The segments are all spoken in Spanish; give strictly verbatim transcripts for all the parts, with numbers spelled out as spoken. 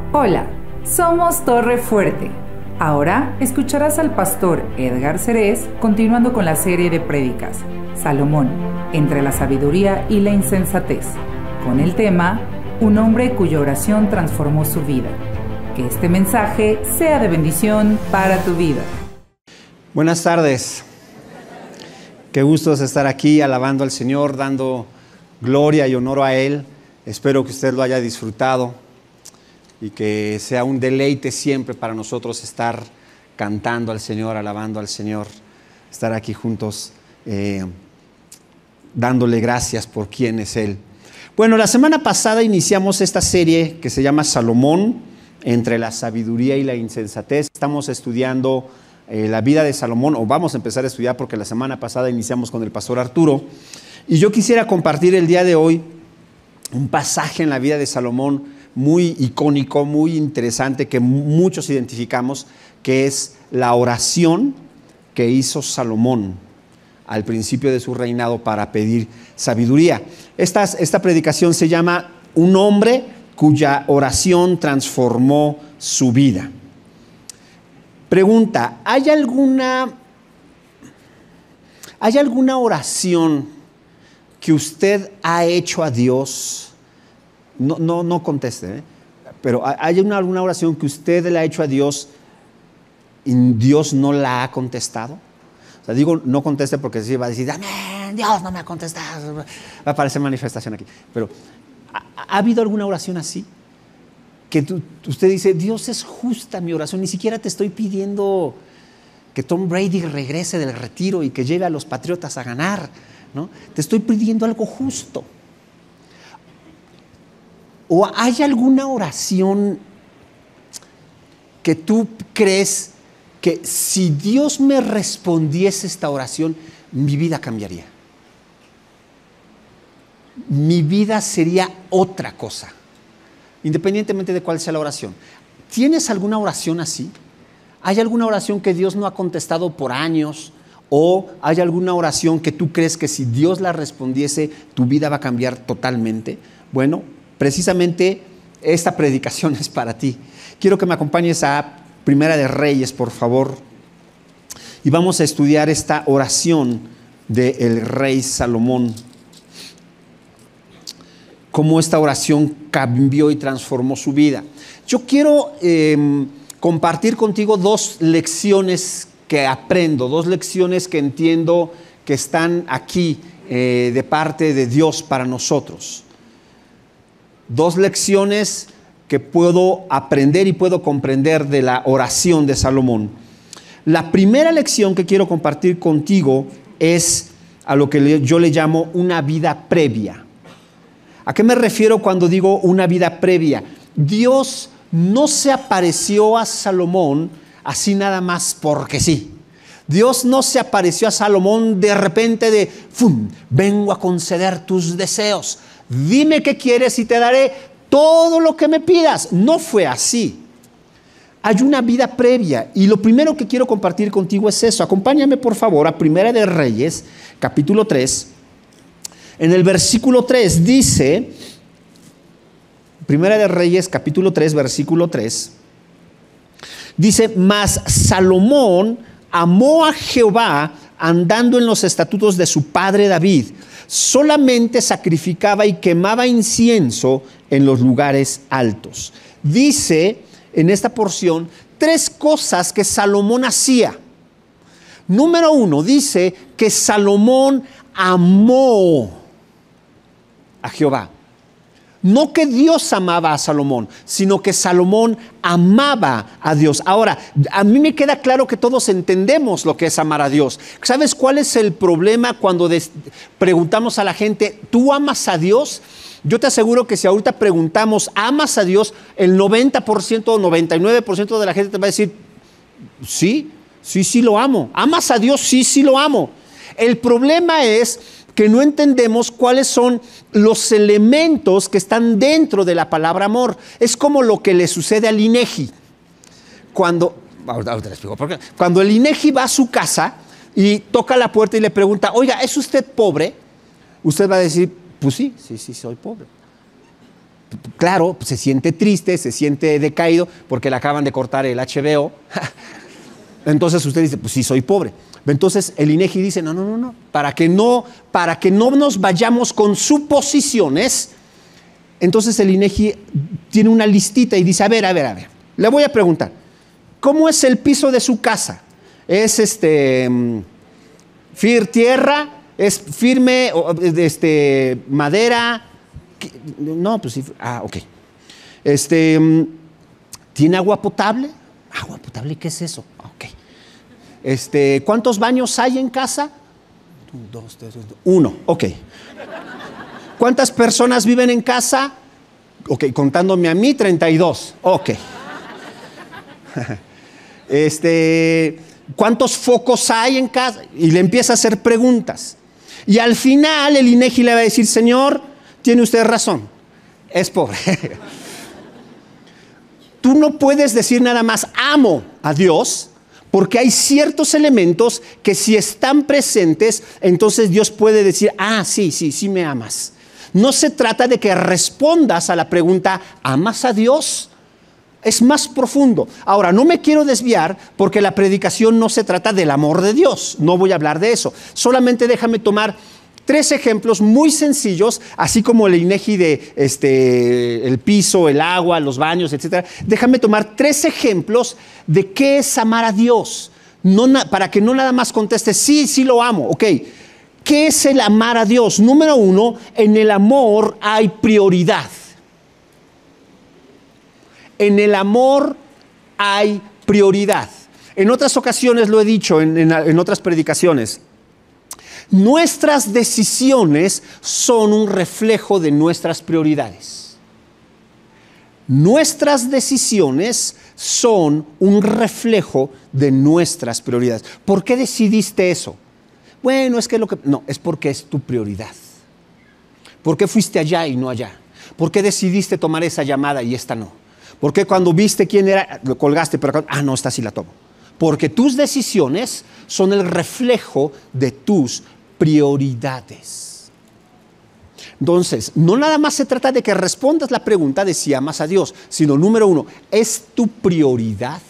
Hola, somos Torre Fuerte. Ahora escucharás al pastor Edgar Cerez continuando con la serie de prédicas Salomón, entre la sabiduría y la insensatez, con el tema Un hombre cuya oración transformó su vida. Que este mensaje sea de bendición para tu vida. Buenas tardes. Qué gusto es estar aquí alabando al Señor, dando gloria y honor a Él. Espero que usted lo haya disfrutado y que sea un deleite siempre para nosotros estar cantando al Señor, alabando al Señor, estar aquí juntos, eh, dándole gracias por quién es Él. Bueno, la semana pasada iniciamos esta serie que se llama Salomón, entre la sabiduría y la insensatez. Estamos estudiando eh, la vida de Salomón, o vamos a empezar a estudiar porque la semana pasada iniciamos con el pastor Arturo. Y yo quisiera compartir el día de hoy un pasaje en la vida de Salomón muy icónico, muy interesante, que muchos identificamos, que es la oración que hizo Salomón al principio de su reinado para pedir sabiduría. Esta, esta predicación se llama Un hombre cuya oración transformó su vida. Pregunta, ¿hay alguna, ¿hay alguna oración que usted ha hecho a Dios? No, no, no conteste, ¿eh? Pero ¿hay una, alguna oración que usted le ha hecho a Dios y Dios no la ha contestado? O sea, digo, no conteste porque sí va a decir, amén, Dios no me ha contestado. Va a aparecer manifestación aquí. Pero, ¿ha, ¿ha habido alguna oración así? Que tú, usted dice, Dios, es justa mi oración, ni siquiera te estoy pidiendo que Tom Brady regrese del retiro y que lleve a los Patriotas a ganar, ¿no? Te estoy pidiendo algo justo. ¿O hay alguna oración que tú crees que si Dios me respondiese esta oración, mi vida cambiaría? Mi vida sería otra cosa, independientemente de cuál sea la oración. ¿Tienes alguna oración así? ¿Hay alguna oración que Dios no ha contestado por años? ¿O hay alguna oración que tú crees que si Dios la respondiese, tu vida va a cambiar totalmente? Bueno, precisamente esta predicación es para ti. Quiero que me acompañes a Primera de Reyes, por favor, y vamos a estudiar esta oración del rey Salomón. Cómo esta oración cambió y transformó su vida. Yo quiero eh, compartir contigo dos lecciones que aprendo, dos lecciones que entiendo que están aquí eh, de parte de Dios para nosotros. Dos lecciones que puedo aprender y puedo comprender de la oración de Salomón. La primera lección que quiero compartir contigo es a lo que yo le llamo una vida previa. ¿A qué me refiero cuando digo una vida previa? Dios no se apareció a Salomón así nada más porque sí. Dios no se apareció a Salomón de repente de ¡fum! Vengo a conceder tus deseos. Dime qué quieres y te daré todo lo que me pidas. No fue así. Hay una vida previa y lo primero que quiero compartir contigo es eso. Acompáñame por favor a Primera de Reyes, capítulo tres. En el versículo tres dice, Primera de Reyes, capítulo tres, versículo tres, dice, mas Salomón amó a Jehová andando en los estatutos de su padre David. Solamente sacrificaba y quemaba incienso en los lugares altos. Dice en esta porción tres cosas que Salomón hacía. Número uno, dice que Salomón amó a Jehová. No que Dios amaba a Salomón, sino que Salomón amaba a Dios. Ahora, a mí me queda claro que todos entendemos lo que es amar a Dios. ¿Sabes cuál es el problema cuando des- preguntamos a la gente, ¿tú amas a Dios? Yo te aseguro que si ahorita preguntamos, ¿amas a Dios? El noventa por ciento o noventa y nueve por ciento de la gente te va a decir, sí, sí, sí lo amo. ¿Amas a Dios? Sí, sí lo amo. El problema es que no entendemos cuáles son los elementos que están dentro de la palabra amor. Es como lo que le sucede al INEGI. Cuando, ahorita les explico por qué. Cuando el INEGI va a su casa y toca la puerta y le pregunta, oiga, ¿es usted pobre? Usted va a decir, pues sí, sí, sí, soy pobre. claro, se siente triste, se siente decaído porque le acaban de cortar el H B O. Entonces usted dice, pues sí, soy pobre. Entonces el INEGI dice, no, no, no, no, para que no, para que no nos vayamos con suposiciones, entonces el INEGI tiene una listita y dice, a ver, a ver, a ver, le voy a preguntar, ¿cómo es el piso de su casa? ¿Es este, fir tierra? ¿Es firme, este, madera? No, pues sí, ah, ok. Este, ¿tiene agua potable? ¿Agua potable? ¿Qué es eso? Ok. Este, ¿cuántos baños hay en casa? Un, dos, tres, dos, uno, ok. ¿Cuántas personas viven en casa? Ok, contándome a mí, treinta y dos, ok. Este, ¿cuántos focos hay en casa? Y le empieza a hacer preguntas. Y al final el INEGI le va a decir, señor, tiene usted razón, es pobre. Tú no puedes decir nada más, amo a Dios, porque hay ciertos elementos que si están presentes, entonces Dios puede decir, ah, sí, sí, sí me amas. No se trata de que respondas a la pregunta, ¿amas a Dios? Es más profundo. Ahora, no me quiero desviar porque la predicación no se trata del amor de Dios. No voy a hablar de eso. Solamente déjame tomar tres ejemplos muy sencillos, así como el INEGI de este, el piso, el agua, los baños, etcétera. Déjame tomar tres ejemplos de qué es amar a Dios. No, para que no nada más conteste, sí, sí lo amo. Ok, ¿qué es el amar a Dios? Número uno, en el amor hay prioridad. En el amor hay prioridad. En otras ocasiones lo he dicho, en, en, en otras predicaciones. Nuestras decisiones son un reflejo de nuestras prioridades. Nuestras decisiones son un reflejo de nuestras prioridades. ¿Por qué decidiste eso? Bueno, es que lo que... No, es porque es tu prioridad. ¿Por qué fuiste allá y no allá? ¿Por qué decidiste tomar esa llamada y esta no? ¿Por qué cuando viste quién era, lo colgaste, pero ah, no, esta sí la tomo? Porque tus decisiones son el reflejo de tus prioridades. Entonces, no nada más se trata de que respondas la pregunta de si amas a Dios, sino número uno, ¿es tu prioridad?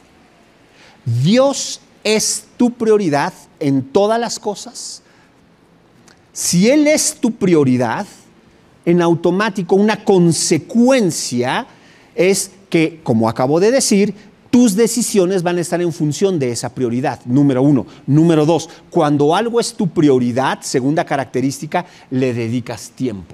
¿Dios es tu prioridad en todas las cosas? Si Él es tu prioridad, en automático una consecuencia es que, como acabo de decir, tus decisiones van a estar en función de esa prioridad, número uno. Número dos, cuando algo es tu prioridad, segunda característica, le dedicas tiempo.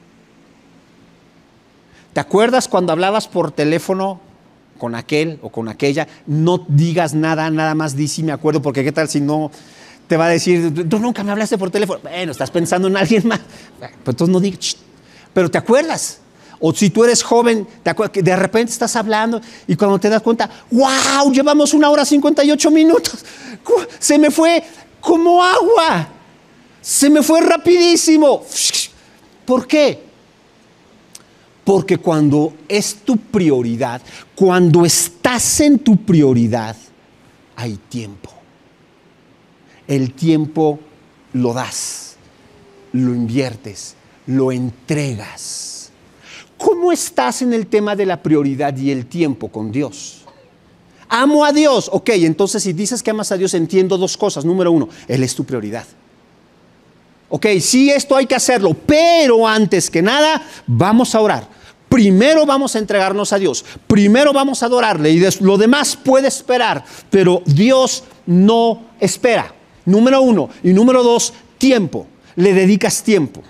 ¿Te acuerdas cuando hablabas por teléfono con aquel o con aquella? No digas nada, nada más di sí me acuerdo, porque qué tal si no te va a decir, tú nunca me hablaste por teléfono. Bueno, estás pensando en alguien más. Pues entonces no digas, pero te acuerdas. O si tú eres joven, te acuerdas que de repente estás hablando y cuando te das cuenta, ¡wow! Llevamos una hora cincuenta y ocho minutos. Se me fue como agua. Se me fue rapidísimo. ¿Por qué? Porque cuando es tu prioridad, cuando estás en tu prioridad, hay tiempo. El tiempo lo das, lo inviertes, lo entregas. ¿Cómo estás en el tema de la prioridad y el tiempo con Dios? Amo a Dios. Ok, entonces si dices que amas a Dios, entiendo dos cosas. Número uno, Él es tu prioridad. Ok, sí, esto hay que hacerlo, pero antes que nada, vamos a orar. Primero vamos a entregarnos a Dios. Primero vamos a adorarle y lo demás puede esperar, pero Dios no espera. Número uno. Y número dos, tiempo. Le dedicas tiempo.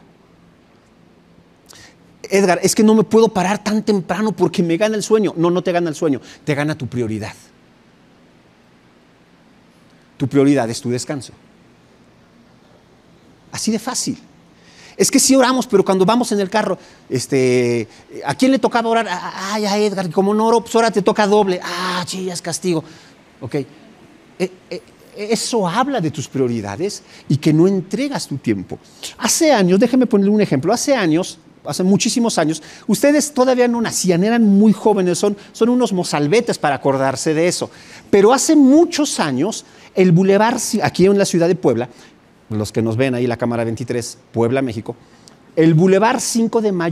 Edgar, es que no me puedo parar tan temprano porque me gana el sueño. No, no te gana el sueño, te gana tu prioridad. Tu prioridad es tu descanso. Así de fácil. Es que sí oramos, pero cuando vamos en el carro, este, ¿a quién le tocaba orar? Ay, a Edgar, como no oro, pues ahora te toca doble. Ah, sí, ya es castigo. Ok. Eh, eh, Eso habla de tus prioridades y que no entregas tu tiempo. Hace años, déjenme ponerle un ejemplo, hace años, hace muchísimos años, ustedes todavía no nacían, eran muy jóvenes, son, son unos mozalbetes para acordarse de eso. Pero hace muchos años, el bulevar, aquí en la ciudad de Puebla, los que nos ven ahí, la cámara veintitrés, Puebla, México, el bulevar cinco de mayo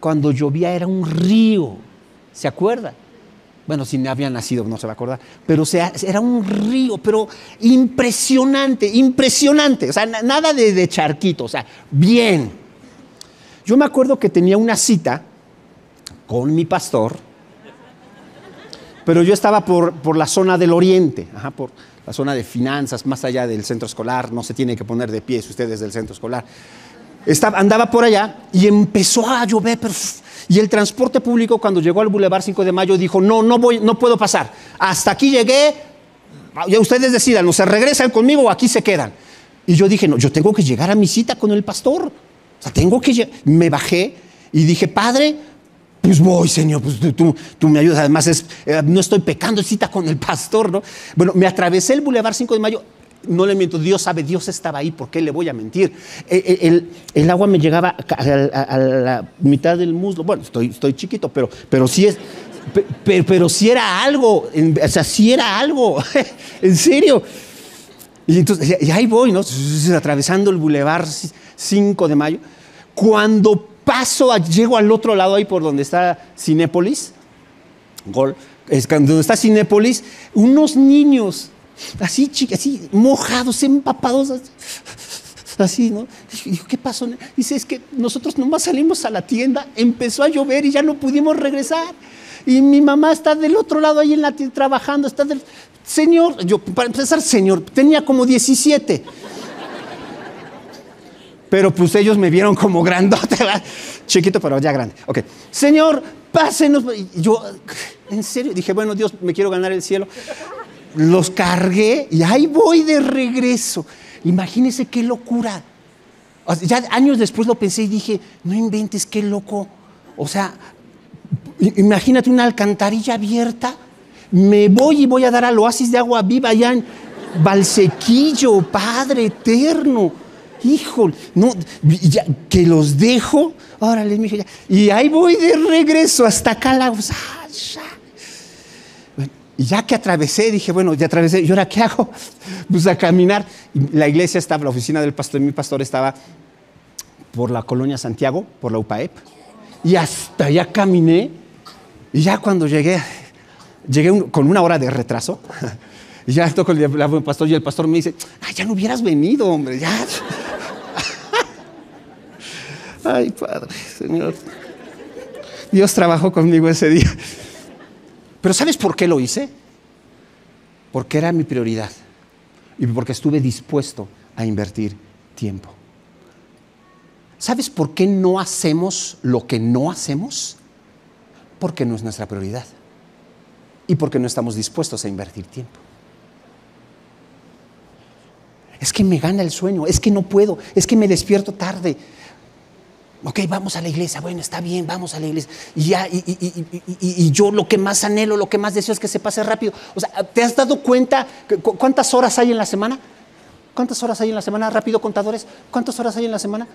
cuando llovía era un río, ¿se acuerda? Bueno, si no había nacido no se va a acordar, pero o sea, era un río, pero impresionante, impresionante, o sea, nada de, de charquito, o sea, bien. Yo me acuerdo que tenía una cita con mi pastor, pero yo estaba por, por la zona del oriente, ajá, por la zona de finanzas, más allá del centro escolar, no se tiene que poner de pie si usted es del centro escolar. Estaba, andaba por allá y empezó a llover, pero, y el transporte público cuando llegó al Boulevard cinco de mayo dijo, no, no, voy, no puedo pasar, hasta aquí llegué, ya ustedes decidan, o se regresan conmigo o aquí se quedan. Y yo dije, no, yo tengo que llegar a mi cita con el pastor, o sea, tengo que llegar. Me bajé y dije, Padre, pues voy, Señor, pues tú, tú, tú me ayudas, además es, eh, no estoy pecando, es cita con el pastor, ¿no? Bueno, me atravesé el Boulevard cinco de mayo. No le miento, Dios sabe, Dios estaba ahí, ¿por qué le voy a mentir? El, el, el agua me llegaba a, a, a la mitad del muslo. Bueno, estoy, estoy chiquito, pero, pero sí es, pero, pero sí era algo, o sea, sí era algo, en serio. Y entonces, y ahí voy, ¿no? Atravesando el Boulevard cinco de mayo. Cuando paso, a, llego al otro lado, ahí por donde está Cinépolis, Gol, es donde está Cinépolis, unos niños, así, chicas, así, mojados, empapados, así, así, ¿no? Dijo, ¿qué pasó? Dice, es que nosotros nomás salimos a la tienda, empezó a llover y ya no pudimos regresar. Y mi mamá está del otro lado ahí en la tienda trabajando, está del... Señor, yo, para empezar, señor, tenía como diecisiete. Pero pues ellos me vieron como grandote, ¿verdad? Chiquito, pero ya grande. Ok, Señor, pásenos. Y yo, en serio, dije, bueno, Dios, me quiero ganar el cielo. Los cargué y ahí voy de regreso. Imagínense qué locura. O sea, ya años después lo pensé y dije, no inventes, qué loco. O sea, imagínate una alcantarilla abierta. Me voy y voy a dar al oasis de agua viva allá en Valsequillo, Padre eterno. Híjole, no, ya, que los dejo, órale, mijo, ya. Y ahí voy de regreso hasta acá la... Bueno, y ya que atravesé, dije, bueno, ya atravesé, ¿y ahora qué hago? Pues a caminar. Y la iglesia estaba, la oficina del pastor, mi pastor estaba por la colonia Santiago, por la U P A E P, y hasta allá caminé, y ya cuando llegué, llegué un, con una hora de retraso, y ya toco el, el pastor, y el pastor me dice, ay, ya no hubieras venido, hombre, ya... Ay, Padre, Señor. Dios trabajó conmigo ese día. Pero ¿sabes por qué lo hice? Porque era mi prioridad y porque estuve dispuesto a invertir tiempo. ¿Sabes por qué no hacemos lo que no hacemos? Porque no es nuestra prioridad y porque no estamos dispuestos a invertir tiempo. Es que me gana el sueño, es que no puedo, es que me despierto tarde. Ok, vamos a la iglesia, bueno, está bien, vamos a la iglesia. Y, ya, y, y, y, y, y yo lo que más anhelo, lo que más deseo es que se pase rápido. O sea, ¿te has dado cuenta cuántas horas hay en la semana? ¿Cuántas horas hay en la semana? Rápido, contadores, ¿cuántas horas hay en la semana?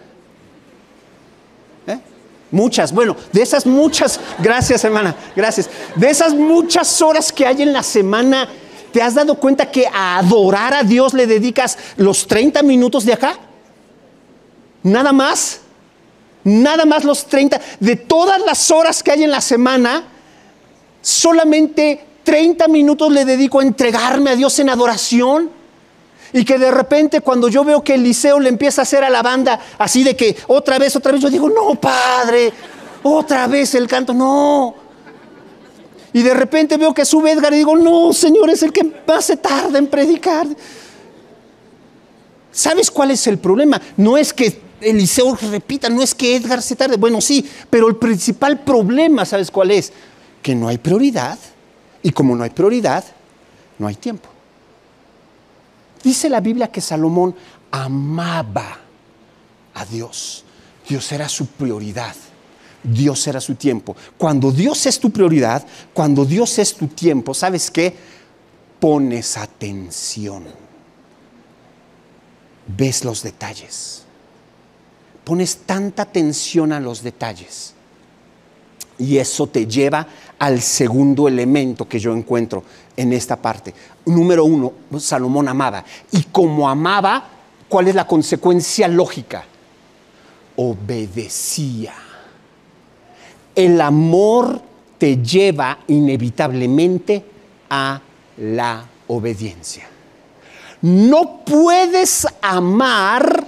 ¿Eh? Muchas, bueno, de esas muchas, gracias hermana, gracias. De esas muchas horas que hay en la semana, ¿te has dado cuenta que a adorar a Dios le dedicas los treinta minutos de acá? ¿Nada más? Nada más los treinta, de todas las horas que hay en la semana, solamente treinta minutos le dedico a entregarme a Dios en adoración. Y que de repente cuando yo veo que Eliseo le empieza a hacer a la banda así de que otra vez, otra vez, yo digo, no, Padre, otra vez el canto, no. Y de repente veo que sube Edgar y digo, no, Señor, es el que más se tarda en predicar. ¿Sabes cuál es el problema? No es que Eliseo repita, no es que Edgar se tarde, bueno sí, pero el principal problema, ¿sabes cuál es? Que no hay prioridad, y como no hay prioridad, no hay tiempo. Dice la Biblia que Salomón amaba a Dios, Dios era su prioridad, Dios era su tiempo. Cuando Dios es tu prioridad, cuando Dios es tu tiempo, ¿sabes qué? Pones atención, ves los detalles. Pones tanta atención a los detalles y eso te lleva al segundo elemento que yo encuentro en esta parte. Número uno, Salomón amaba. Y como amaba, ¿cuál es la consecuencia lógica? Obedecía. El amor te lleva inevitablemente a la obediencia. No puedes amar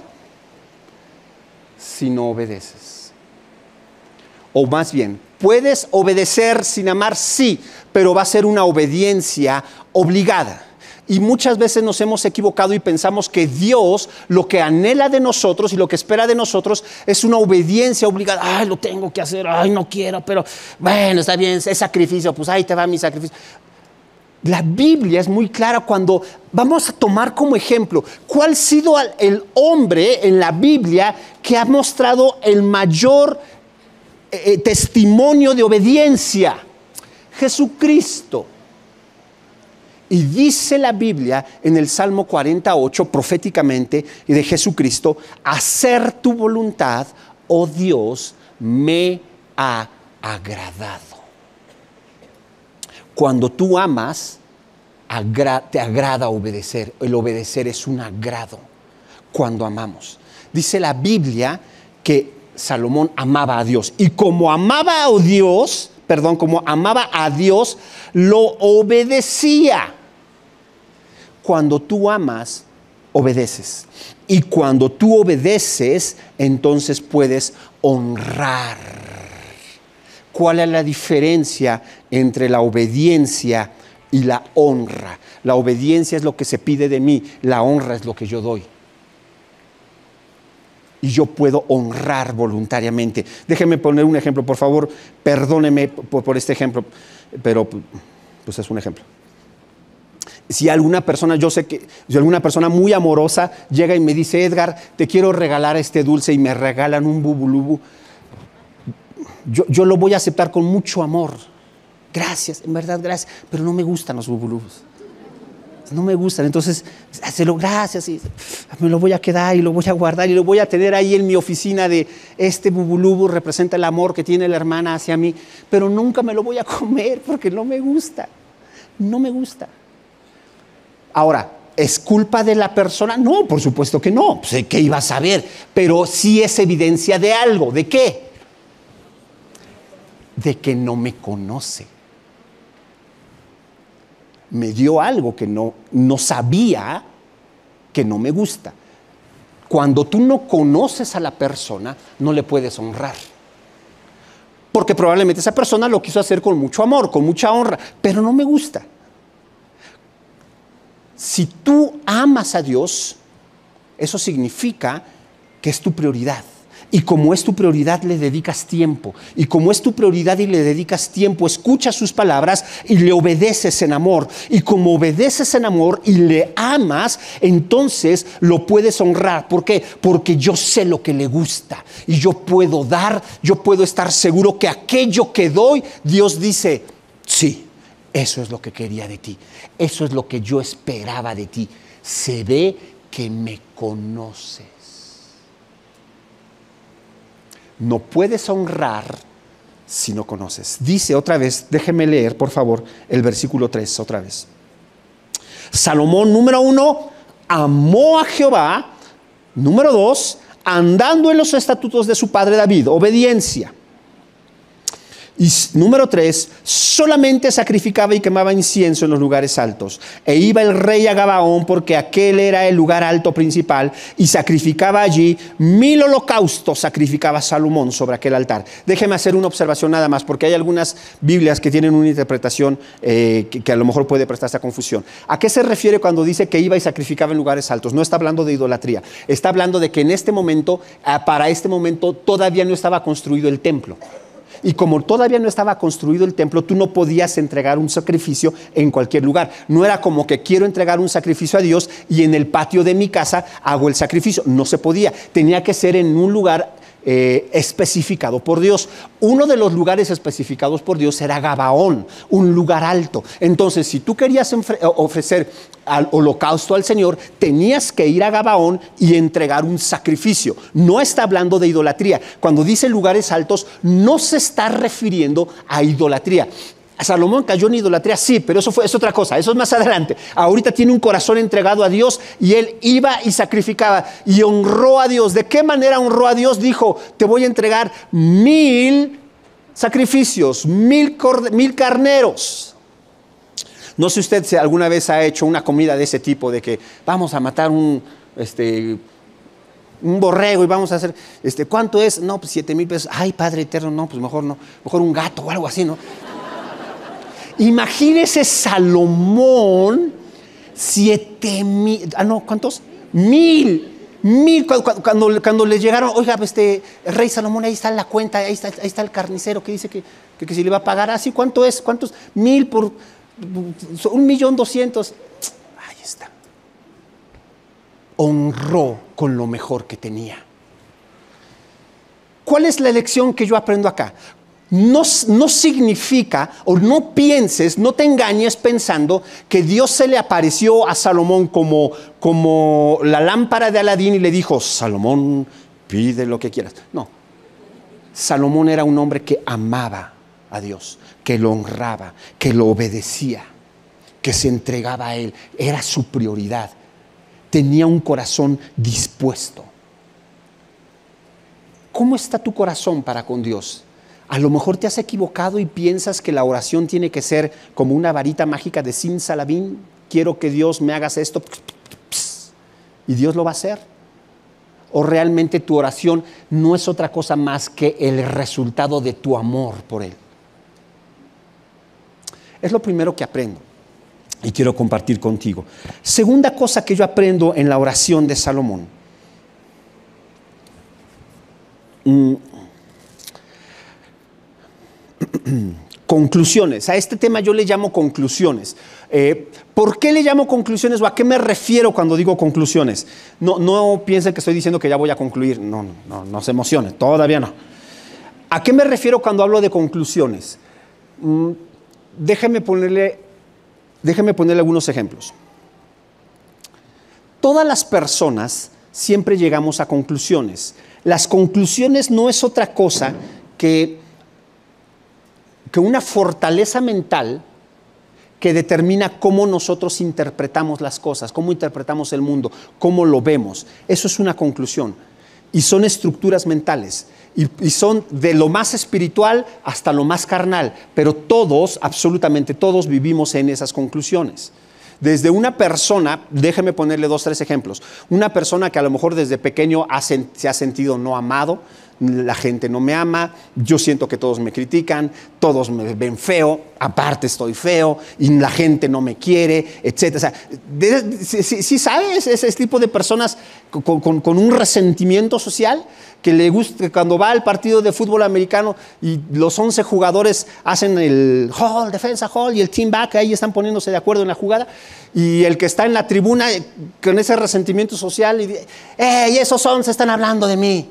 si no obedeces. O más bien, puedes obedecer sin amar, sí, pero va a ser una obediencia obligada. Y muchas veces nos hemos equivocado y pensamos que Dios lo que anhela de nosotros y lo que espera de nosotros es una obediencia obligada. Ay, lo tengo que hacer, ay, no quiero, pero bueno, está bien, es sacrificio, pues ahí te va mi sacrificio. La Biblia es muy clara cuando vamos a tomar como ejemplo cuál ha sido el hombre en la Biblia que ha mostrado el mayor eh, testimonio de obediencia. Jesucristo. Y dice la Biblia en el Salmo cuarenta y ocho proféticamente y de Jesucristo: hacer tu voluntad, oh Dios, me ha agradado. Cuando tú amas, agra- te agrada obedecer. El obedecer es un agrado cuando amamos. Dice la Biblia que Salomón amaba a Dios. Y como amaba a Dios, perdón, como amaba a Dios, lo obedecía. Cuando tú amas, obedeces. Y cuando tú obedeces, entonces puedes honrar. ¿Cuál es la diferencia entre la obediencia y la honra? La obediencia es lo que se pide de mí, la honra es lo que yo doy. Y yo puedo honrar voluntariamente. Déjenme poner un ejemplo, por favor, perdóneme por, por este ejemplo, pero pues es un ejemplo. Si alguna persona, yo sé que si alguna persona muy amorosa llega y me dice: Edgar, te quiero regalar este dulce, y me regalan un bubulubu, yo, yo lo voy a aceptar con mucho amor. Gracias, en verdad, gracias, pero no me gustan los bubulubus. No me gustan, entonces, hazlo, gracias, y me lo voy a quedar y lo voy a guardar y lo voy a tener ahí en mi oficina de este bubulubu representa el amor que tiene la hermana hacia mí, pero nunca me lo voy a comer porque no me gusta, no me gusta. Ahora, ¿es culpa de la persona? No, por supuesto que no. Pues, ¿qué iba a saber? Pero sí es evidencia de algo. ¿De qué? De que no me conoce. Me dio algo que no, no sabía, que no me gusta. Cuando tú no conoces a la persona, no le puedes honrar. Porque probablemente esa persona lo quiso hacer con mucho amor, con mucha honra, pero no me gusta. Si tú amas a Dios, eso significa que es tu prioridad. Y como es tu prioridad, le dedicas tiempo. Y como es tu prioridad y le dedicas tiempo, escuchas sus palabras y le obedeces en amor. Y como obedeces en amor y le amas, entonces lo puedes honrar. ¿Por qué? Porque yo sé lo que le gusta. Y yo puedo dar, yo puedo estar seguro que aquello que doy, Dios dice, sí. Eso es lo que quería de ti. Eso es lo que yo esperaba de ti. Se ve que me conoces. No puedes honrar si no conoces. Dice otra vez, déjeme leer, por favor, el versículo tres otra vez. Salomón, número uno, amó a Jehová. Número dos, andando en los estatutos de su padre David, obediencia. Y número tres, solamente sacrificaba y quemaba incienso en los lugares altos. E iba el rey a Gabaón, porque aquel era el lugar alto principal, y sacrificaba allí mil holocaustos, sacrificaba Salomón sobre aquel altar. Déjeme hacer una observación nada más, porque hay algunas Biblias que tienen una interpretación eh, que, que a lo mejor puede prestarse a confusión. ¿A qué se refiere cuando dice que iba y sacrificaba en lugares altos? No está hablando de idolatría, está hablando de que en este momento, eh, para este momento, todavía no estaba construido el templo. Y como todavía no estaba construido el templo, tú no podías entregar un sacrificio en cualquier lugar. No era como que quiero entregar un sacrificio a Dios y en el patio de mi casa hago el sacrificio. No se podía. Tenía que ser en un lugar eh, especificado por Dios. Uno de los lugares especificados por Dios era Gabaón, un lugar alto. Entonces, si tú querías ofrecer al holocausto al Señor, tenías que ir a Gabaón y entregar un sacrificio. No está hablando de idolatría. Cuando dice lugares altos, no se está refiriendo a idolatría. Salomón cayó en idolatría, sí, pero eso fue, es otra cosa, eso es más adelante. Ahorita tiene un corazón entregado a Dios y él iba y sacrificaba y honró a Dios. ¿De qué manera honró a Dios? Dijo, te voy a entregar mil sacrificios, mil, mil carneros. No sé usted si alguna vez ha hecho una comida de ese tipo, de que vamos a matar un, este, un borrego y vamos a hacer, este, ¿cuánto es? No, pues siete mil pesos. Ay, Padre eterno, no, pues mejor no, mejor un gato o algo así, ¿no? Imagínese Salomón, siete mil, ah, no, ¿cuántos? Mil. Mil, cuando, cuando, cuando le llegaron, oiga, este, el rey Salomón, ahí está la cuenta, ahí está, ahí está el carnicero que dice que, que, que si le va a pagar así, ¿cuánto es? ¿Cuántos? Mil por un millón doscientos. Ahí está. Honró con lo mejor que tenía. ¿Cuál es la lección que yo aprendo acá? No, no significa, o no pienses, no te engañes pensando que Dios se le apareció a Salomón como, como la lámpara de Aladín y le dijo, Salomón, pide lo que quieras. No, Salomón era un hombre que amaba a Dios, que lo honraba, que lo obedecía, que se entregaba a Él. Era su prioridad. Tenía un corazón dispuesto. ¿Cómo está tu corazón para con Dios? A lo mejor te has equivocado y piensas que la oración tiene que ser como una varita mágica de simsalabim. Quiero que Dios me hagas esto. Y Dios lo va a hacer. O realmente tu oración no es otra cosa más que el resultado de tu amor por Él. Es lo primero que aprendo y quiero compartir contigo. Segunda cosa que yo aprendo en la oración de Salomón. Mm. Conclusiones. A este tema yo le llamo conclusiones. Eh, ¿Por qué le llamo conclusiones o a qué me refiero cuando digo conclusiones? No, no piensen que estoy diciendo que ya voy a concluir. No, no, no se emocionen. Todavía no. ¿A qué me refiero cuando hablo de conclusiones? Mm, déjeme ponerle, déjeme ponerle algunos ejemplos. Todas las personas siempre llegamos a conclusiones. Las conclusiones no es otra cosa que que una fortaleza mental que determina cómo nosotros interpretamos las cosas, cómo interpretamos el mundo, cómo lo vemos. Eso es una conclusión. Y son estructuras mentales. Y, y son de lo más espiritual hasta lo más carnal. Pero todos, absolutamente todos, vivimos en esas conclusiones. Desde una persona, déjeme ponerle dos, tres ejemplos. Una persona que a lo mejor desde pequeño ha, se ha sentido no amado, la gente no me ama, yo siento que todos me critican, todos me ven feo, aparte estoy feo y la gente no me quiere, etcétera. O sea, ¿sí, sí, sí sabes ese tipo de personas con, con, con un resentimiento social? Que le gusta, cuando va al partido de fútbol americano y los once jugadores hacen el hold, defensa hold y el team back, ahí están poniéndose de acuerdo en la jugada, y el que está en la tribuna con ese resentimiento social y dice, ¡eh! Esos once están hablando de mí.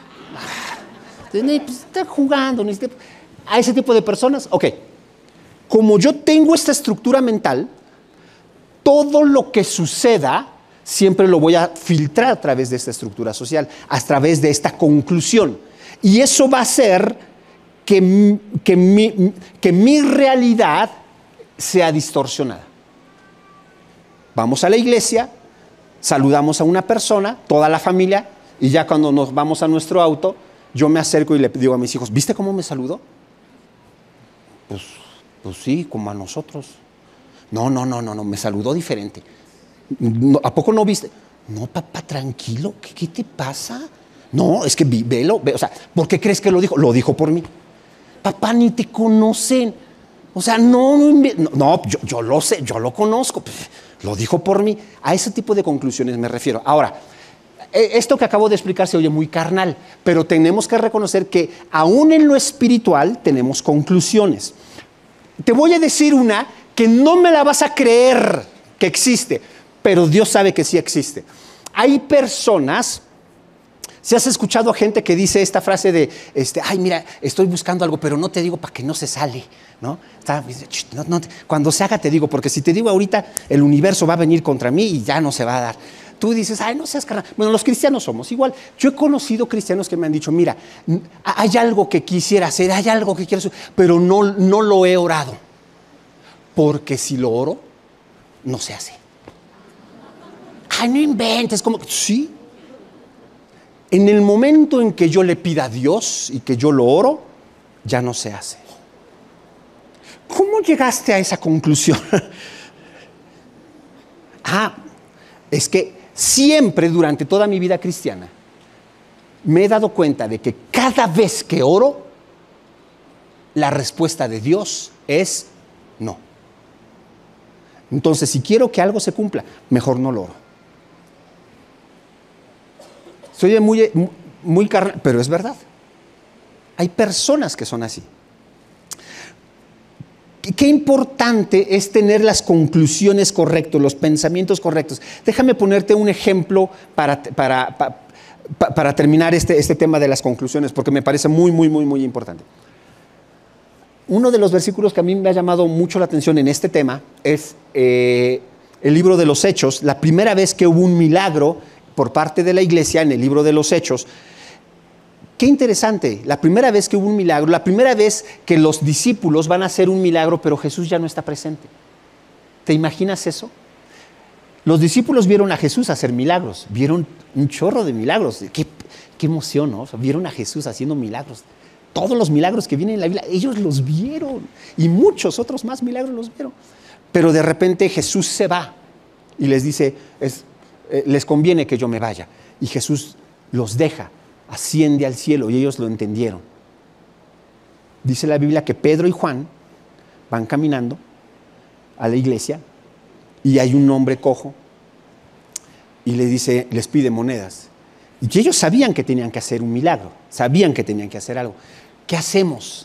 Están jugando. A ese tipo de personas, ok. Como yo tengo esta estructura mental, todo lo que suceda siempre lo voy a filtrar a través de esta estructura social, a través de esta conclusión. Y eso va a hacer que, que, mi, que mi realidad sea distorsionada. Vamos a la iglesia, saludamos a una persona, toda la familia, y ya cuando nos vamos a nuestro auto, yo me acerco y le digo a mis hijos, ¿viste cómo me saludó? Pues, pues sí, como a nosotros. No, no, no, no, no, me saludó diferente. No, ¿a poco no viste? No, papá, tranquilo, ¿qué, qué te pasa? No, es que vi, velo, ve, o sea, ¿por qué crees que lo dijo? Lo dijo por mí. Papá, ni te conocen. O sea, no, no, no yo, yo lo sé, yo lo conozco. Lo dijo por mí. A ese tipo de conclusiones me refiero. Ahora, esto que acabo de explicar se oye muy carnal, pero tenemos que reconocer que aún en lo espiritual tenemos conclusiones. Te voy a decir una que no me la vas a creer que existe, pero Dios sabe que sí existe. Hay personas, si has escuchado a gente que dice esta frase de, este, ay, mira, estoy buscando algo, pero no te digo para que no se sale, ¿no? Está, no, no, cuando se haga te digo, porque si te digo ahorita, el universo va a venir contra mí y ya no se va a dar. Tú dices, ay, no seas carnal. Bueno, los cristianos somos igual. Yo he conocido cristianos que me han dicho, mira, hay algo que quisiera hacer, hay algo que quiero hacer, pero no, no lo he orado. Porque si lo oro, no se hace. Ay, no inventes, como, sí. En el momento en que yo le pida a Dios y que yo lo oro, ya no se hace. ¿Cómo llegaste a esa conclusión? Ah, es que siempre durante toda mi vida cristiana me he dado cuenta de que cada vez que oro, la respuesta de Dios es no. Entonces, si quiero que algo se cumpla, mejor no lo oro. Soy muy, muy carnal, pero es verdad. Hay personas que son así. Qué importante es tener las conclusiones correctas, los pensamientos correctos. Déjame ponerte un ejemplo para, para, para, para terminar este, este tema de las conclusiones, porque me parece muy, muy, muy, muy importante. Uno de los versículos que a mí me ha llamado mucho la atención en este tema es eh, el libro de los Hechos. La primera vez que hubo un milagro por parte de la iglesia en el libro de los Hechos. Qué interesante, la primera vez que hubo un milagro, la primera vez que los discípulos van a hacer un milagro, pero Jesús ya no está presente. ¿Te imaginas eso? Los discípulos vieron a Jesús hacer milagros, vieron un chorro de milagros. Qué, qué emoción, ¿no? O sea, vieron a Jesús haciendo milagros. Todos los milagros que vienen en la Biblia, ellos los vieron. Y muchos otros más milagros los vieron. Pero de repente Jesús se va y les dice, es, eh, les conviene que yo me vaya. Y Jesús los deja. Asciende al cielo y ellos lo entendieron. Dice la Biblia que Pedro y Juan van caminando a la iglesia y hay un hombre cojo y le dice, les pide monedas. Y ellos sabían que tenían que hacer un milagro, sabían que tenían que hacer algo. ¿Qué hacemos?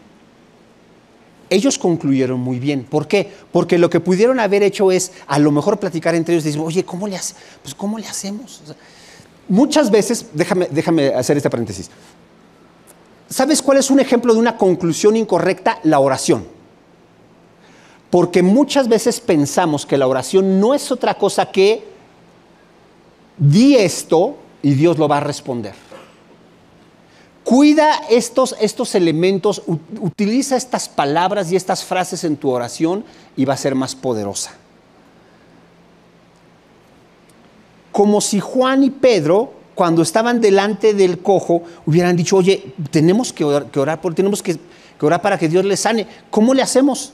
Ellos concluyeron muy bien. ¿Por qué? Porque lo que pudieron haber hecho es a lo mejor platicar entre ellos y decir, oye, ¿cómo le, hace? Pues, ¿cómo le hacemos? O sea, muchas veces, déjame, déjame hacer este paréntesis. ¿Sabes cuál es un ejemplo de una conclusión incorrecta? La oración. Porque muchas veces pensamos que la oración no es otra cosa que di esto y Dios lo va a responder. Cuida estos, estos elementos, utiliza estas palabras y estas frases en tu oración y va a ser más poderosa. Como si Juan y Pedro, cuando estaban delante del cojo, hubieran dicho, oye, tenemos que orar, que orar, por, tenemos que, que orar para que Dios le sane. ¿Cómo le hacemos?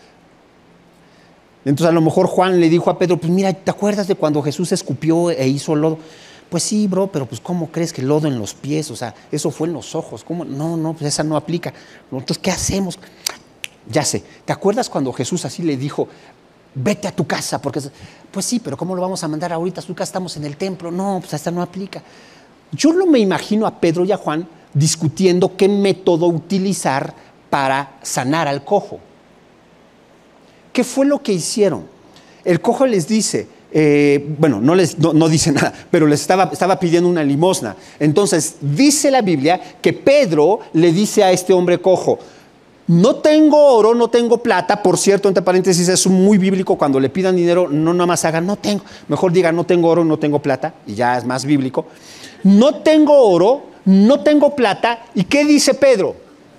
Entonces a lo mejor Juan le dijo a Pedro, pues mira, ¿te acuerdas de cuando Jesús escupió e hizo lodo? Pues sí, bro, pero pues ¿cómo crees que lodo en los pies? O sea, eso fue en los ojos. ¿Cómo? No, no, pues esa no aplica. Entonces, ¿qué hacemos? Ya sé, ¿te acuerdas cuando Jesús así le dijo, vete a tu casa? Porque, pues sí, pero ¿cómo lo vamos a mandar ahorita? Acá estamos en el templo. No, pues esta no aplica. Yo no me imagino a Pedro y a Juan discutiendo qué método utilizar para sanar al cojo. ¿Qué fue lo que hicieron? El cojo les dice, eh, bueno, no, les, no, no dice nada, pero les estaba, estaba pidiendo una limosna. Entonces, dice la Biblia que Pedro le dice a este hombre cojo, no tengo oro, no tengo plata. Por cierto, entre paréntesis, es muy bíblico, cuando le pidan dinero, no nada más hagan, no tengo, mejor digan, no tengo oro, no tengo plata, y ya es más bíblico. No tengo oro, no tengo plata, ¿y qué dice Pedro?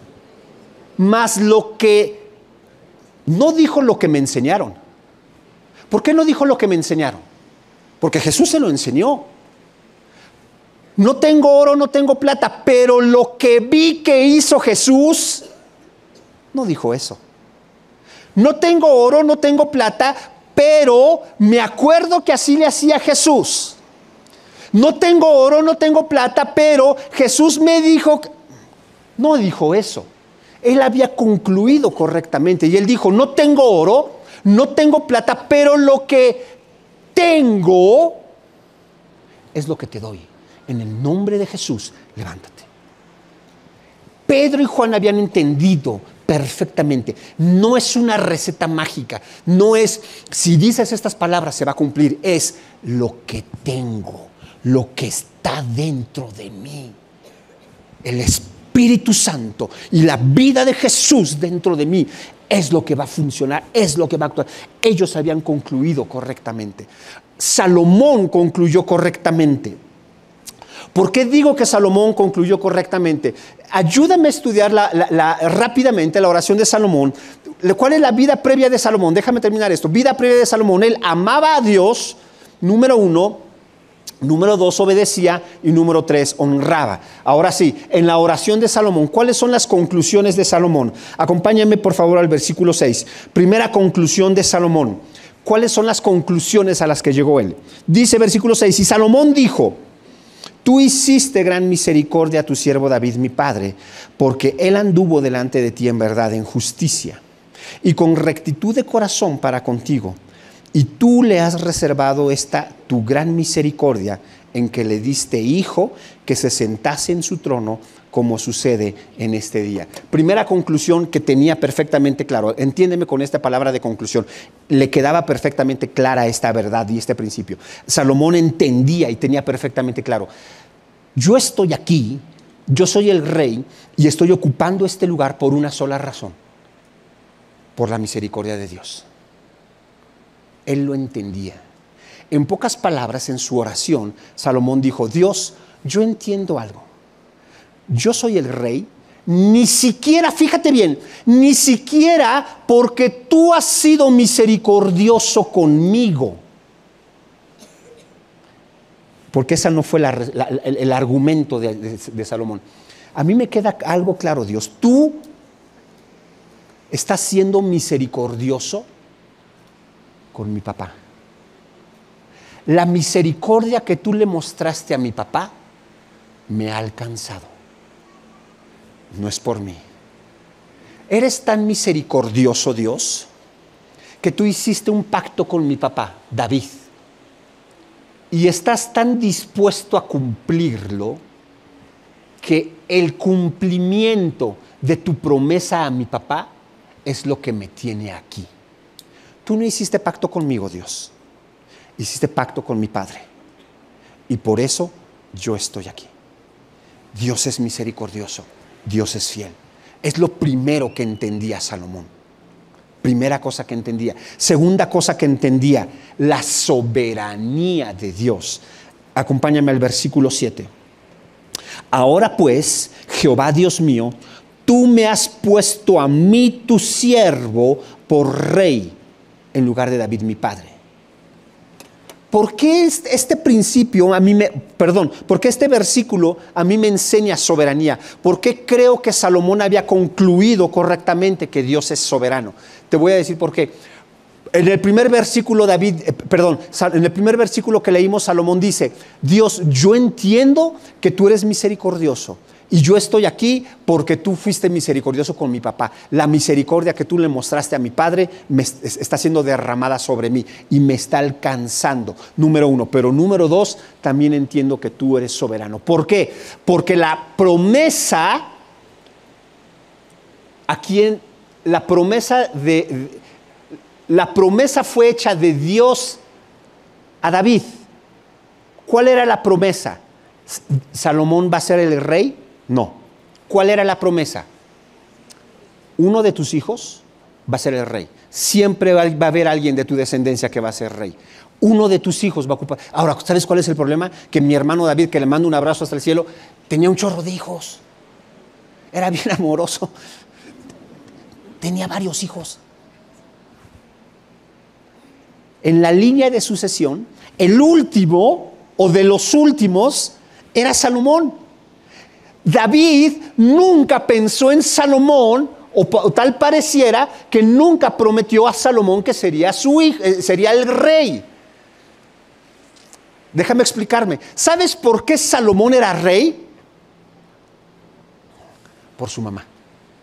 Más lo que, no dijo lo que me enseñaron. ¿Por qué no dijo lo que me enseñaron? Porque Jesús se lo enseñó. No tengo oro, no tengo plata, pero lo que vi que hizo Jesús, no dijo eso. No tengo oro, no tengo plata, pero me acuerdo que así le hacía Jesús. No tengo oro, no tengo plata, pero Jesús me dijo, no dijo eso. Él había concluido correctamente y él dijo, no tengo oro, no tengo plata, pero lo que tengo es lo que te doy. En el nombre de Jesús, levántate. Pedro y Juan habían entendido perfectamente. No es una receta mágica. No es, si dices estas palabras se va a cumplir. Es lo que tengo, lo que está dentro de mí. El Espíritu Santo y la vida de Jesús dentro de mí es lo que va a funcionar, es lo que va a actuar. Ellos habían concluido correctamente. Salomón concluyó correctamente. ¿Por qué digo que Salomón concluyó correctamente? Ayúdame a estudiar la, la, la, rápidamente la oración de Salomón. ¿Cuál es la vida previa de Salomón? Déjame terminar esto. Vida previa de Salomón. Él amaba a Dios, número uno, Número dos, obedecía. Y número tres, honraba. Ahora sí, en la oración de Salomón, ¿cuáles son las conclusiones de Salomón? Acompáñenme por favor al versículo seis. Primera conclusión de Salomón. ¿Cuáles son las conclusiones a las que llegó él? Dice versículo seis, y Salomón dijo: tú hiciste gran misericordia a tu siervo David, mi padre, porque él anduvo delante de ti en verdad, en justicia, y con rectitud de corazón para contigo. Y tú le has reservado esta tu gran misericordia, en que le diste hijo que se sentase en su trono, como sucede en este día. Primera conclusión que tenía perfectamente claro. Entiéndeme con esta palabra de conclusión. Le quedaba perfectamente clara esta verdad y este principio. Salomón entendía y tenía perfectamente claro: yo estoy aquí, yo soy el rey y estoy ocupando este lugar por una sola razón: por la misericordia de Dios. Él lo entendía. En pocas palabras, en su oración, Salomón dijo: Dios, yo entiendo algo. Yo soy el rey, ni siquiera, fíjate bien, ni siquiera porque tú has sido misericordioso conmigo. Porque ese no fue la, la, el, el argumento de, de, de Salomón. A mí me queda algo claro, Dios. Tú estás siendo misericordioso con mi papá. La misericordia que tú le mostraste a mi papá me ha alcanzado. No es por mí. Eres tan misericordioso, Dios, que tú hiciste un pacto con mi papá, David, y estás tan dispuesto a cumplirlo, que el cumplimiento de tu promesa a mi papá es lo que me tiene aquí. Tú no hiciste pacto conmigo, Dios. Hiciste pacto con mi Padre. Y por eso yo estoy aquí. Dios es misericordioso. Dios es fiel. Es lo primero que entendía Salomón. Primera cosa que entendía. Segunda cosa que entendía: la soberanía de Dios. Acompáñame al versículo siete. Ahora pues, Jehová Dios mío, tú me has puesto a mí, tu siervo, por rey, en lugar de David mi padre. ¿Por qué este principio a mí me, perdón, por qué este versículo a mí me enseña soberanía? ¿Por qué creo que Salomón había concluido correctamente que Dios es soberano? Te voy a decir por qué. En el primer versículo David, eh, perdón, en el primer versículo que leímos, Salomón dice: Dios, yo entiendo que tú eres misericordioso. Y yo estoy aquí porque tú fuiste misericordioso con mi papá. La misericordia que tú le mostraste a mi padre me está siendo derramada sobre mí y me está alcanzando. Número uno. Pero número dos, también entiendo que tú eres soberano. ¿Por qué? Porque la promesa, a quien la promesa de, la promesa fue hecha de Dios a David. ¿Cuál era la promesa? ¿Salomón va a ser el rey? No. ¿Cuál era la promesa? Uno de tus hijos va a ser el rey. Siempre va a haber alguien de tu descendencia que va a ser rey. Uno de tus hijos va a ocupar. Ahora, ¿sabes cuál es el problema? Que mi hermano David, que le mando un abrazo hasta el cielo, tenía un chorro de hijos. Era bien amoroso. Tenía varios hijos. En la línea de sucesión, el último o de los últimos era Salomón. David nunca pensó en Salomón, o, o tal pareciera que nunca prometió a Salomón que sería su hijo, eh, sería el rey. Déjame explicarme. ¿Sabes por qué Salomón era rey? Por su mamá.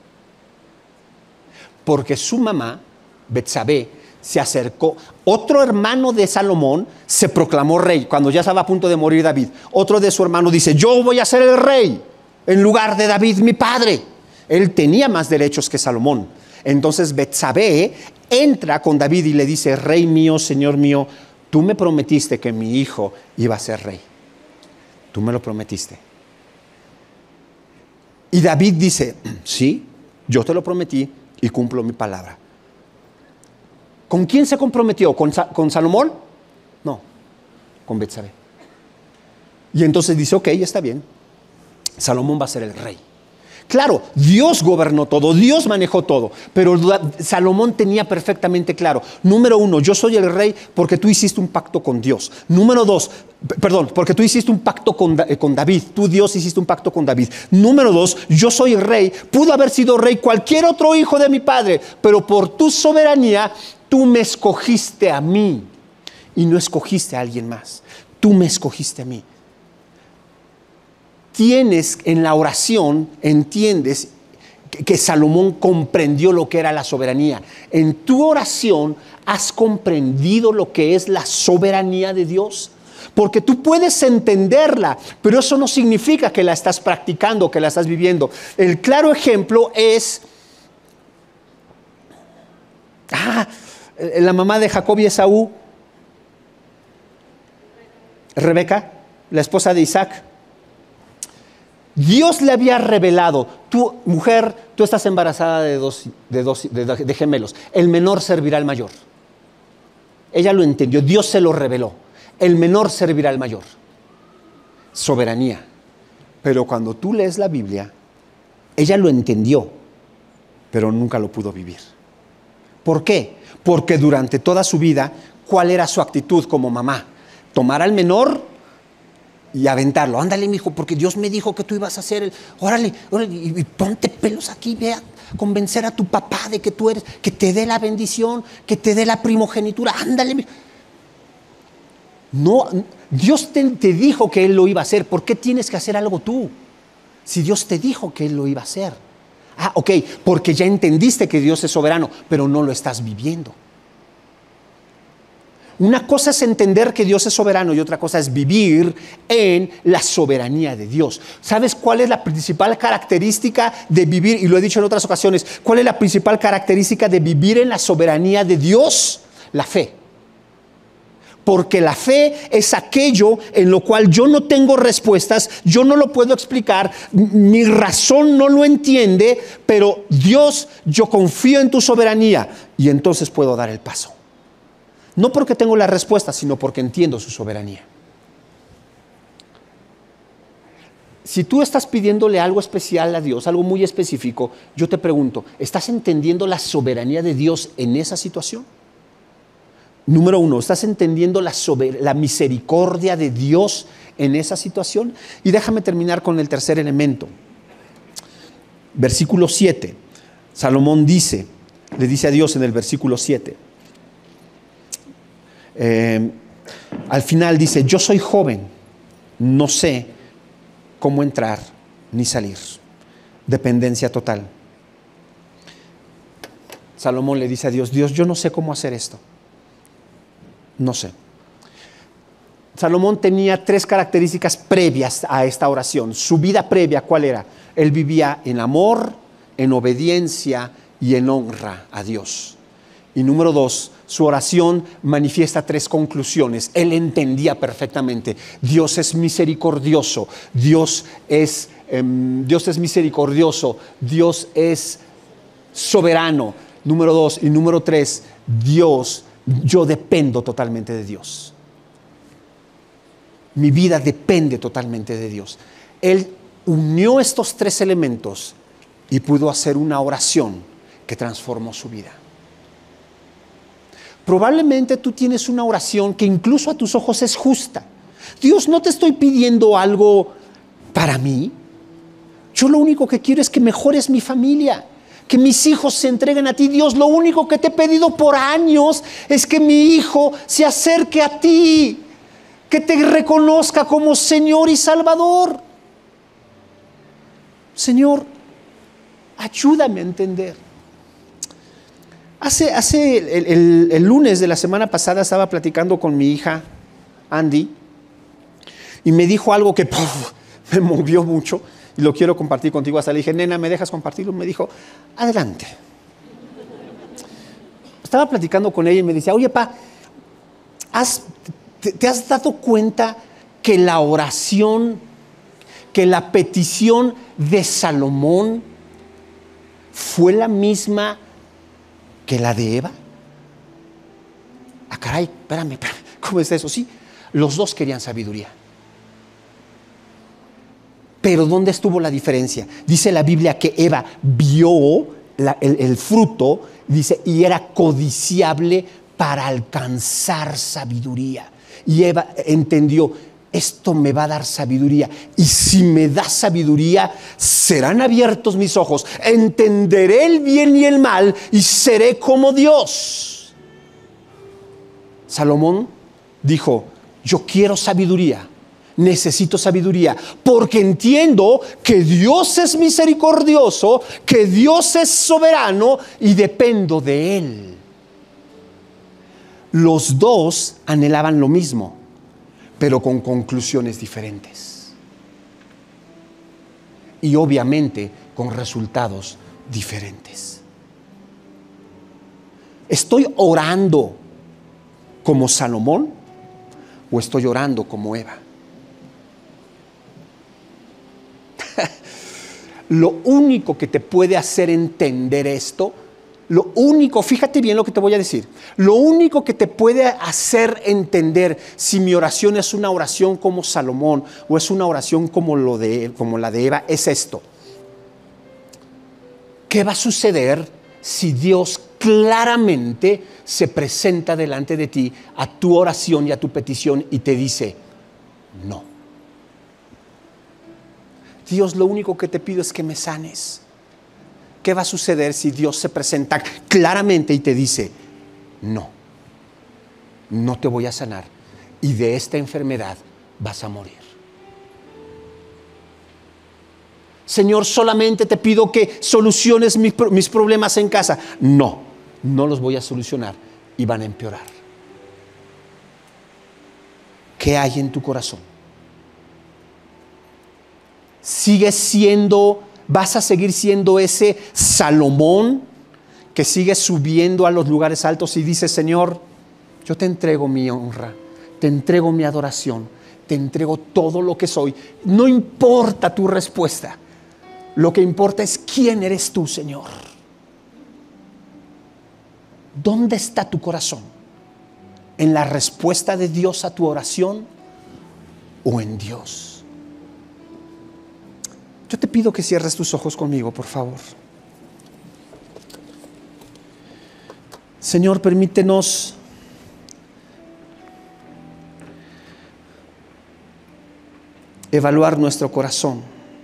Porque su mamá, Betsabé, se acercó. Otro hermano de Salomón se proclamó rey cuando ya estaba a punto de morir David. Otro de su hermano dice: yo voy a ser el rey en lugar de David mi padre. Él tenía más derechos que Salomón. Entonces Betsabé entra con David y le dice: rey mío, señor mío, tú me prometiste que mi hijo iba a ser rey. Tú me lo prometiste. Y David dice: sí, yo te lo prometí y cumplo mi palabra. ¿Con quién se comprometió? ¿Con, con Salomón? No, con Betsabé. Y entonces dice: ok, está bien. Salomón va a ser el rey. Claro, Dios gobernó todo, Dios manejó todo, pero Salomón tenía perfectamente claro, número uno, yo soy el rey porque tú hiciste un pacto con Dios. Número dos, perdón, porque tú hiciste un pacto con, con David, tú Dios hiciste un pacto con David. Número dos, yo soy el rey, pudo haber sido rey cualquier otro hijo de mi padre, pero por tu soberanía tú me escogiste a mí y no escogiste a alguien más, tú me escogiste a mí. Tienes en la oración, entiendes que, que Salomón comprendió lo que era la soberanía. En tu oración has comprendido lo que es la soberanía de Dios. Porque tú puedes entenderla, pero eso no significa que la estás practicando, que la estás viviendo. El claro ejemplo es ah, la mamá de Jacob y Esaú, Rebeca, la esposa de Isaac. Dios le había revelado, tú, mujer, tú estás embarazada de dos, de, dos, de, de gemelos, el menor servirá al mayor. Ella lo entendió, Dios se lo reveló, el menor servirá al mayor. Soberanía. Pero cuando tú lees la Biblia, ella lo entendió, pero nunca lo pudo vivir. ¿Por qué? Porque durante toda su vida, ¿cuál era su actitud como mamá? Tomar al menor y aventarlo. Ándale, mijo, porque Dios me dijo que tú ibas a hacer el... Órale, órale, y ponte pelos aquí, ve a convencer a tu papá de que tú eres, que te dé la bendición, que te dé la primogenitura. Ándale, mijo. No, Dios te, te dijo que Él lo iba a hacer. ¿Por qué tienes que hacer algo tú? Si Dios te dijo que Él lo iba a hacer. Ah, ok, porque ya entendiste que Dios es soberano, pero no lo estás viviendo. Una cosa es entender que Dios es soberano y otra cosa es vivir en la soberanía de Dios. ¿Sabes cuál es la principal característica de vivir? Y lo he dicho en otras ocasiones. ¿Cuál es la principal característica de vivir en la soberanía de Dios? La fe. Porque la fe es aquello en lo cual yo no tengo respuestas, yo no lo puedo explicar, mi razón no lo entiende, pero Dios, yo confío en tu soberanía y entonces puedo dar el paso. No porque tengo la respuesta, sino porque entiendo su soberanía. Si tú estás pidiéndole algo especial a Dios, algo muy específico, yo te pregunto, ¿estás entendiendo la soberanía de Dios en esa situación? Número uno, ¿estás entendiendo la, sober- la misericordia de Dios en esa situación? Y déjame terminar con el tercer elemento. Versículo siete. Salomón dice, le dice a Dios en el versículo siete. Eh, al final dice, yo soy joven, no sé cómo entrar ni salir. Dependencia total. Salomón le dice a Dios, Dios, yo no sé cómo hacer esto. No sé. Salomón tenía tres características previas a esta oración. Su vida previa, ¿cuál era? Él vivía en amor, en obediencia y en honra a Dios. Y número dos, su oración manifiesta tres conclusiones. Él entendía perfectamente. Dios es misericordioso. Dios es, eh, Dios es misericordioso. Dios es soberano. Número dos. Y número tres, Dios, yo dependo totalmente de Dios. Mi vida depende totalmente de Dios. Él unió estos tres elementos y pudo hacer una oración que transformó su vida. Probablemente tú tienes una oración que incluso a tus ojos es justa. Dios, no te estoy pidiendo algo para mí. Yo lo único que quiero es que mejores mi familia, que mis hijos se entreguen a ti. Dios, lo único que te he pedido por años es que mi hijo se acerque a ti, que te reconozca como Señor y Salvador. Señor, ayúdame a entender. Hace, hace el, el, el lunes de la semana pasada estaba platicando con mi hija, Andy, y me dijo algo que puff, me movió mucho y lo quiero compartir contigo. Hasta le dije, nena, ¿me dejas compartirlo? Me dijo, adelante. Estaba platicando con ella y me decía, oye, pa, ¿has, te, ¿te has dado cuenta que la oración, que la petición de Salomón fue la misma que la de Eva? Ah, caray, espérame, espérame, ¿cómo es eso? Sí, los dos querían sabiduría. Pero ¿dónde estuvo la diferencia? Dice la Biblia que Eva vio la, el, el fruto, dice, y era codiciable para alcanzar sabiduría. Y Eva entendió, esto me va a dar sabiduría. Y si me da sabiduría, serán abiertos mis ojos. Entenderé el bien y el mal y seré como Dios. Salomón dijo, yo quiero sabiduría. Necesito sabiduría porque entiendo que Dios es misericordioso, que Dios es soberano y dependo de Él. Los dos anhelaban lo mismo, pero con conclusiones diferentes. Y obviamente con resultados diferentes. ¿Estoy orando como Salomón o estoy orando como Eva? Lo único que te puede hacer entender esto, lo único, fíjate bien lo que te voy a decir, lo único que te puede hacer entender si mi oración es una oración como Salomón o es una oración como, lo de, como la de Eva, es esto. ¿Qué va a suceder si Dios claramente se presenta delante de ti a tu oración y a tu petición y te dice, no? Dios, lo único que te pido es que me sanes. ¿Qué va a suceder si Dios se presenta claramente y te dice, no, no te voy a sanar y de esta enfermedad vas a morir? Señor, solamente te pido que soluciones mis, mis problemas en casa. No, no los voy a solucionar y van a empeorar. ¿Qué hay en tu corazón? ¿Sigues siendo, vas a seguir siendo ese Salomón que sigue subiendo a los lugares altos y dice, Señor, yo te entrego mi honra, te entrego mi adoración, te entrego todo lo que soy? No importa tu respuesta, lo que importa es quién eres tú, Señor. ¿Dónde está tu corazón? ¿En la respuesta de Dios a tu oración o en Dios? Yo te pido que cierres tus ojos conmigo, por favor. Señor, permítenos evaluar nuestro corazón.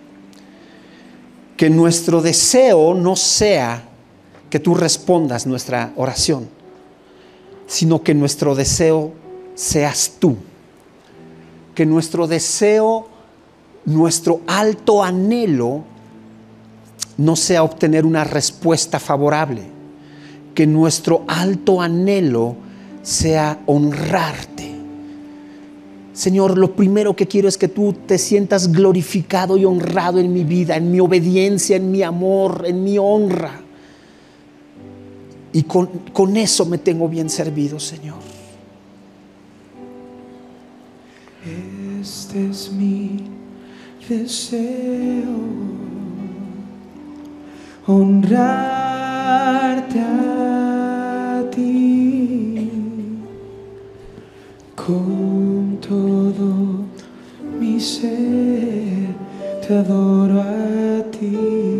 Que nuestro deseo no sea que tú respondas nuestra oración, sino que nuestro deseo seas tú. Que nuestro deseo, nuestro alto anhelo no sea obtener una respuesta favorable, que nuestro alto anhelo sea honrarte. Señor, lo primero que quiero es que tú te sientas glorificado y honrado en mi vida, en mi obediencia, en mi amor, en mi honra. Y con, con eso me tengo bien servido, Señor. Este es mi deseo, honrarte a ti con todo mi ser, te adoro a ti.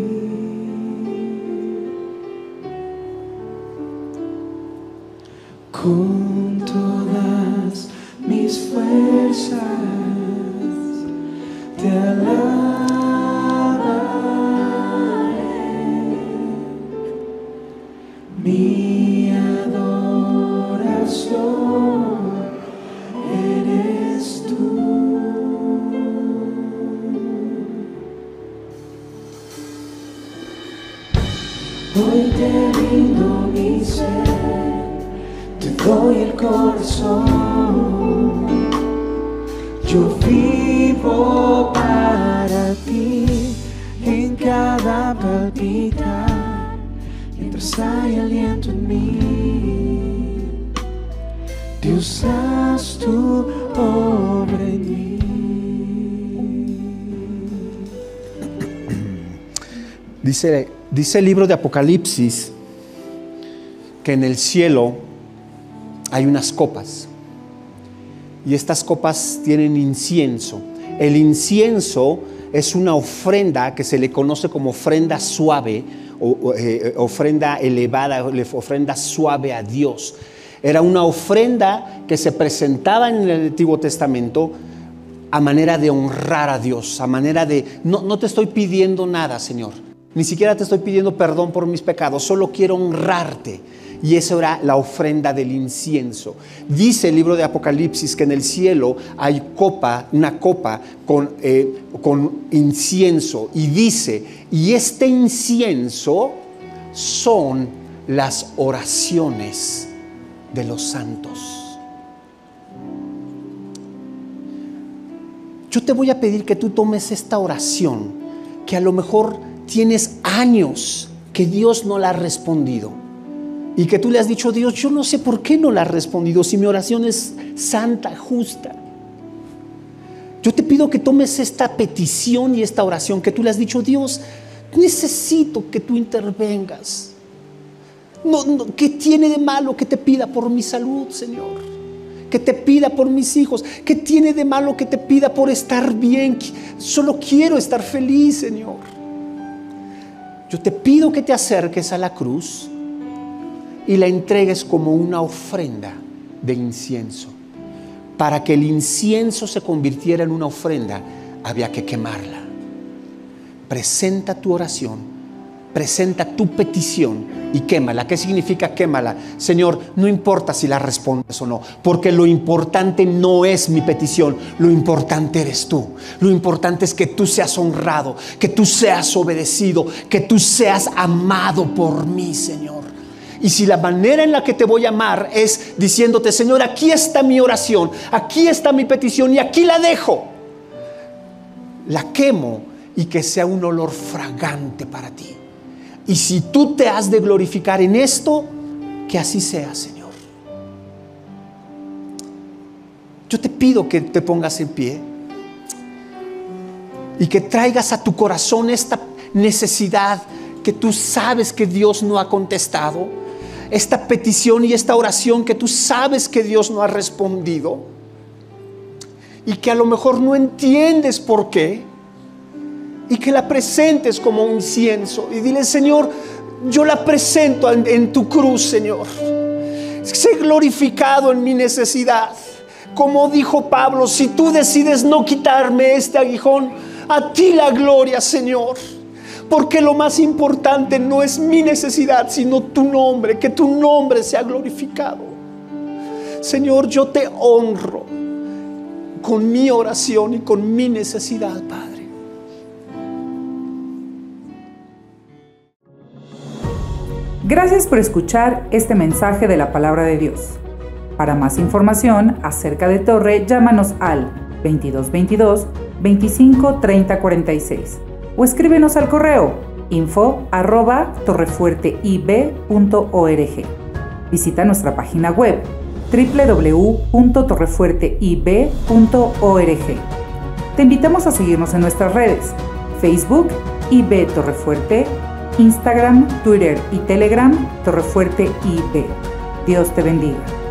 Con todas mis fuerzas te alabaré, mi adoración eres tú. Hoy te rindo mi ser, te doy el corazón. Yo vivo para ti en cada palpitar, mientras hay aliento en mí. Dios, haz tu obra en mí. Dice, dice el libro de Apocalipsis que en el cielo hay unas copas. Y estas copas tienen incienso. El incienso es una ofrenda que se le conoce como ofrenda suave, o, o eh, ofrenda elevada, ofrenda suave a Dios. Era una ofrenda que se presentaba en el Antiguo Testamento a manera de honrar a Dios, a manera de, no, no te estoy pidiendo nada, Señor, ni siquiera te estoy pidiendo perdón por mis pecados, solo quiero honrarte. Y esa era la ofrenda del incienso. Dice el libro de Apocalipsis que en el cielo hay copa, una copa con, eh, con incienso. Y dice, y este incienso son las oraciones de los santos. Yo te voy a pedir que tú tomes esta oración, que a lo mejor tienes años que Dios no la ha respondido. Y que tú le has dicho, Dios, yo no sé por qué no la has respondido, si mi oración es santa, justa. Yo te pido que tomes esta petición y esta oración, que tú le has dicho, Dios, necesito que tú intervengas. No, no, ¿qué tiene de malo que te pida por mi salud, Señor? Que te pida por mis hijos. ¿Qué tiene de malo que te pida por estar bien? Solo quiero estar feliz, Señor. Yo te pido que te acerques a la cruz y la entregues como una ofrenda de incienso. Para que el incienso se convirtiera en una ofrenda, había que quemarla. Presenta tu oración, presenta tu petición y quémala. ¿Qué significa quémala? Señor, no importa si la respondes o no, porque lo importante no es mi petición, lo importante eres tú. Lo importante es que tú seas honrado, que tú seas obedecido, que tú seas amado por mí, Señor. Y si la manera en la que te voy a amar es diciéndote, Señor, aquí está mi oración, aquí está mi petición y aquí la dejo, la quemo y que sea un olor fragante para ti. Y si tú te has de glorificar en esto, que así sea, Señor. Yo te pido que te pongas en pie y que traigas a tu corazón esta necesidad que tú sabes que Dios no ha contestado, esta petición y esta oración que tú sabes que Dios no ha respondido y que a lo mejor no entiendes por qué, y que la presentes como un incienso y dile, Señor, yo la presento en, en tu cruz, Señor. Sé glorificado en mi necesidad. Como dijo Pablo, si tú decides no quitarme este aguijón, a ti la gloria, Señor. Porque lo más importante no es mi necesidad, sino tu nombre, que tu nombre sea glorificado. Señor, yo te honro con mi oración y con mi necesidad, Padre. Gracias por escuchar este mensaje de la Palabra de Dios. Para más información acerca de Torre, llámanos al veintidós veintidós, veinticinco, treinta, cuarenta y seis o escríbenos al correo info arroba torrefuerteib punto org. Visita nuestra página web doble u doble u doble u punto torrefuerteib punto org. Te invitamos a seguirnos en nuestras redes: Facebook, I B Torrefuerte, Instagram, Twitter y Telegram, Torrefuerte I B. Dios te bendiga.